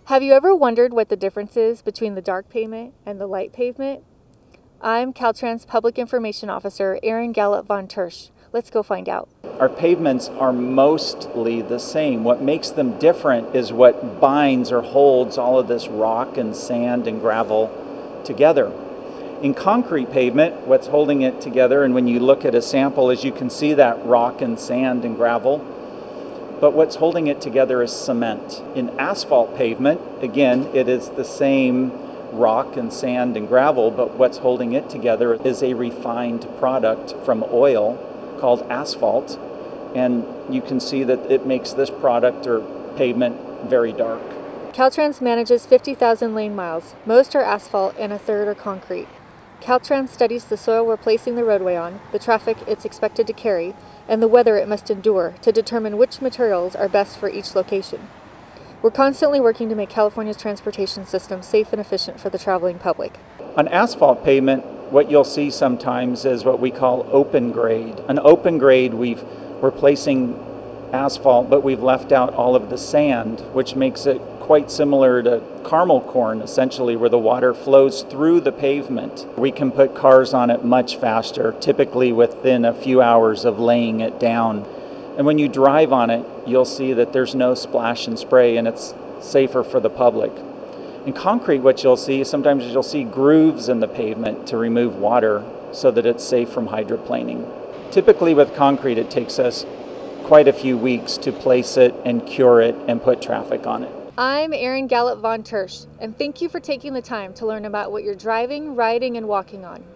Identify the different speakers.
Speaker 1: Have you ever wondered what the difference is between the dark pavement and the light pavement? I'm Caltrans Public Information Officer Erin Gallup von Tersch. Let's go find out.
Speaker 2: Our pavements are mostly the same. What makes them different is what binds or holds all of this rock and sand and gravel together. In concrete pavement, what's holding it together, and when you look at a sample, as you can see that rock and sand and gravel, but what's holding it together is cement. In asphalt pavement, again, it is the same rock and sand and gravel, but what's holding it together is a refined product from oil called asphalt, and you can see that it makes this product or pavement very dark.
Speaker 1: Caltrans manages 50,000 lane miles. Most are asphalt and a third are concrete. Caltrans studies the soil we're placing the roadway on, the traffic it's expected to carry, and the weather it must endure to determine which materials are best for each location. We're constantly working to make California's transportation system safe and efficient for the traveling public.
Speaker 2: On asphalt pavement, what you'll see sometimes is what we call open grade. An open grade, we're placing asphalt, but we've left out all of the sand, which makes it quite similar to caramel corn, essentially, where the water flows through the pavement. We can put cars on it much faster, typically within a few hours of laying it down. And when you drive on it, you'll see that there's no splash and spray, and it's safer for the public. In concrete, what you'll see, sometimes you'll see grooves in the pavement to remove water so that it's safe from hydroplaning. Typically with concrete, it takes us quite a few weeks to place it and cure it and put traffic on it.
Speaker 1: I'm Erin Gallup von Tersch, and thank you for taking the time to learn about what you're driving, riding, and walking on.